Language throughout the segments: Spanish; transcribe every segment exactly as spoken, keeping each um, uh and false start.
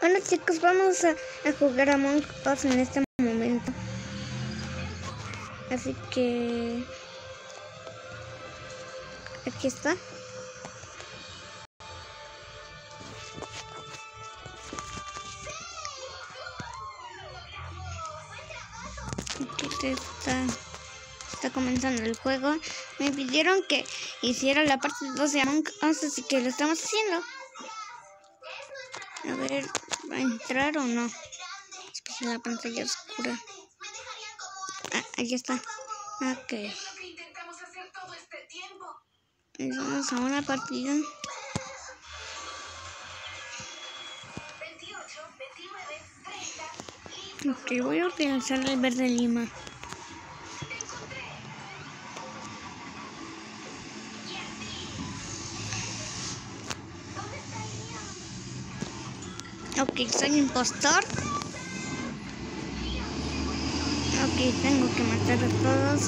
Bueno chicos, vamos a, a jugar a Among Us en este momento. Así que... aquí está. Aquí está, está comenzando el juego. Me pidieron que hiciera la parte dos de Among Us, así que lo estamos haciendo. A ver, ¿va a entrar o no? Es que si la pantalla es oscura. Ah, ahí está. Ok. Vamos a una partida. Ok, voy a utilizar el verde lima. Ok, soy impostor. Ok, tengo que matar a todos.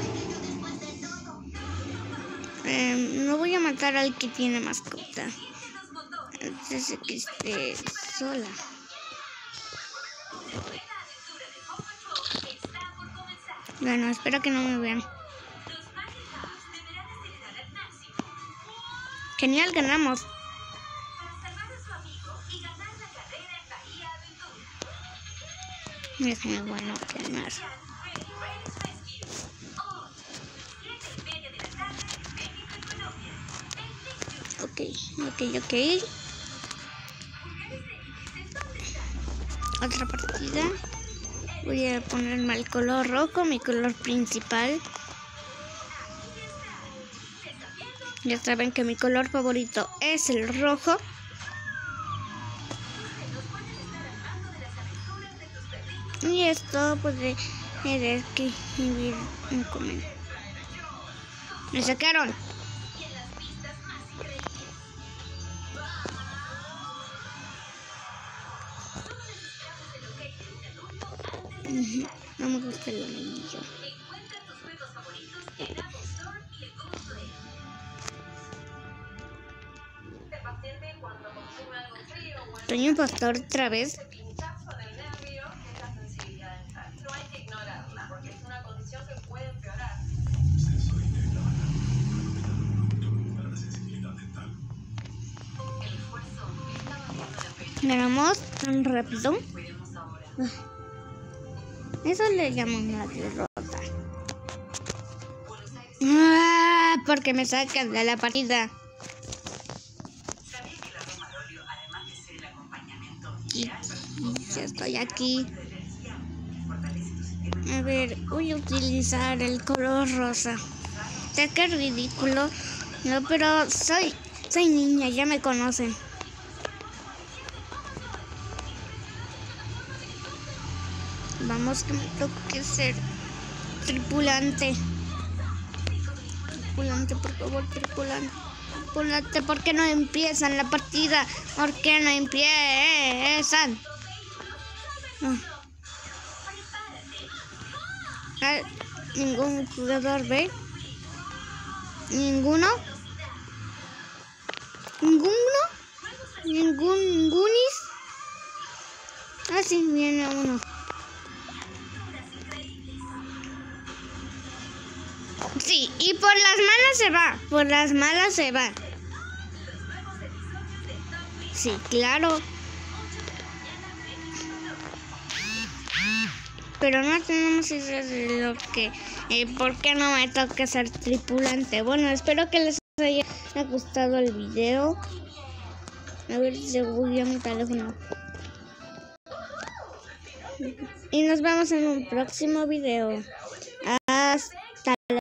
Eh, no voy a matar al que tiene mascota. Antes que esté sola. Bueno, espero que no me vean. Genial, ganamos. Es muy bueno ganar. Ok, ok, ok. Otra partida. Voy a ponerme el color rojo, mi color principal. Ya saben que mi color favorito es el rojo. Y esto puede escribir un comentario. Me sacaron. No me gusta el amarillo. Soy un pastor otra vez. Ganamos tan rápido. Eso le llamo una derrota. Ah, porque me sacan de la partida. Y, ya estoy aquí. A ver, voy a utilizar el color rosa. Sé que es ridículo, no, pero soy, soy niña, ya me conocen. Vamos, que me toque ser tripulante. Tripulante, por favor, tripulante. Tripulante, ¿por qué no empiezan la partida? ¿Por qué no empiezan? No. Ah, ningún jugador ve. Ninguno. Ninguno. Ningún. Ningunis. Ah, sí, viene uno. Sí, y por las malas se va. Por las malas se va. Sí, claro. Pero no tenemos ideas de lo que... Eh, ¿Por qué no me toca ser tripulante? Bueno, espero que les haya gustado el video. A ver si se bugueó mi teléfono. Y nos vemos en un próximo video. Hasta